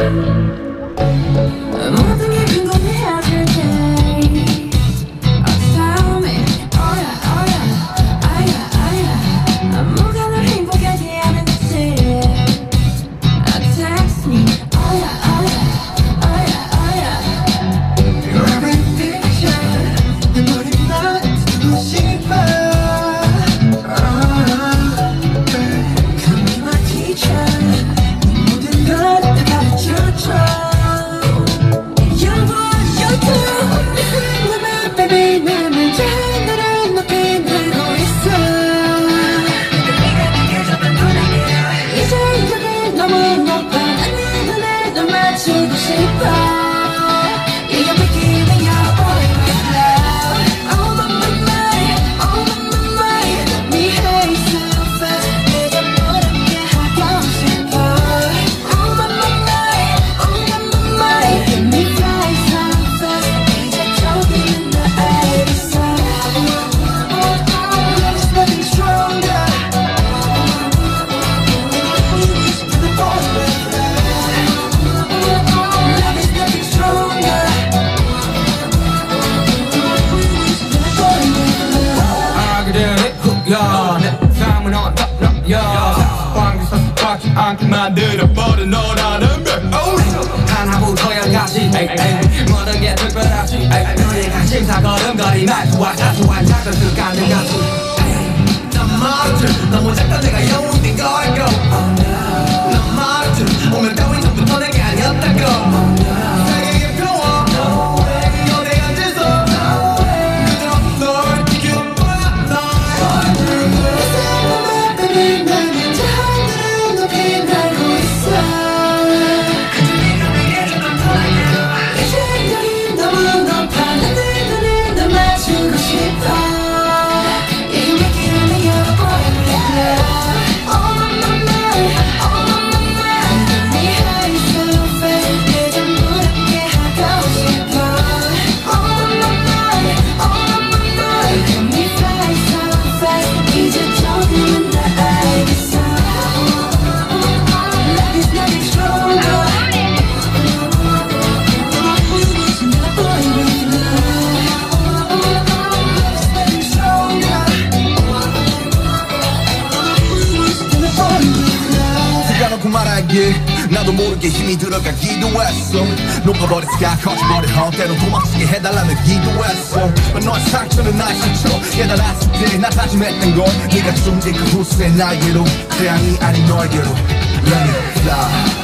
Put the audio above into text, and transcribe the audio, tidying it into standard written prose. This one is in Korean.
모든 게 궁금해하줄게. Tell me, oh yeah, oh yeah, oh yeah, oh yeah. 아무가 널 행복하게 하는 듯이 Text me, oh yeah, oh yeah, oh yeah, oh yeah. You're every picture 내 머리만 듣고 싶어. Come be my teacher. 모든 걸 다 가르쳐줘. You're one, you're two. 나만 baby 나만 잘 너를 높이 들고 있어. 이제 여기 너무 높아. 내 눈에 널 맞추고 싶어. Yeah, you're making me your boy with love. Oh my mind, oh my mind. Let me hate so fast. 내가 모르게 하고 싶어. Oh my mind, oh my mind. Let me fly so fast. 이제 저기는 나 알겠어. Love is nothing stronger. To the boy with love. Love is nothing stronger. 그대는 훅야 내 삶은 on top 너야 사방에서 습박지 않게 만들어버린 너라는 별 하나부터 열까지 모든 게 특별하지 너의 관심사 걸음걸이 말투와 사소한 작전 습관들 같이 난 말했지 너무 작다 내가 영웅 된 거라고 난 말했지 오늘 따윈 전부터 내게 아니었다고 세계의 평화 너의 앉아서 그저 널 지켜봐 Baby 나는 저 하늘을 높이 날고 있어. 이제 여기 너무 높아. 내 눈에 널 맞추고 싶어. Yeah, you're making me your boy with love. Oh my mind, oh my mind. Let me hide so fast. 내 전부럽게 하고 싶어. Oh my mind, oh my mind. Let me fly so fast. 이제 조금은 다 알겠어. Love is nothing stronger. You're a boy with love. Love is nothing stronger. You're a boy with love. 들어놓고 말하길 나도 모르게 힘이 들어가기도 했어. 높아버린 sky 커져버린 헛 때론 고맙게 해달라는 기도했어. 너의 상처는 나의 상처 깨달았을 때 나 다짐했던 걸 네가 숨긴 그 후세 나에게로 태양이 아닌 너에게로 Let it fly.